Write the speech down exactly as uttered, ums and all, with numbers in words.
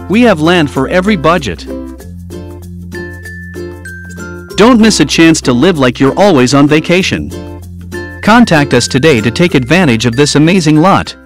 We have land for every budget. Don't miss a chance to live like you're always on vacation. Contact us today to take advantage of this amazing lot.